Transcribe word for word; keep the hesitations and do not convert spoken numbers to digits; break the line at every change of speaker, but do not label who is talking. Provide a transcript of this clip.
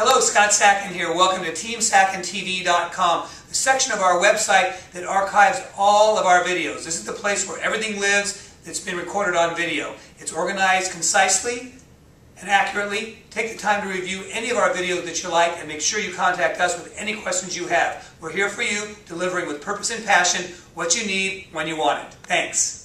Hello, Scott Sackin here. Welcome to Team Sackin T V dot com, the section of our website that archives all of our videos. This is the place where everything lives that's been recorded on video. It's organized concisely and accurately. Take the time to review any of our videos that you like and make sure you contact us with any questions you have. We're here for you, delivering with purpose and passion what you need when you want it. Thanks.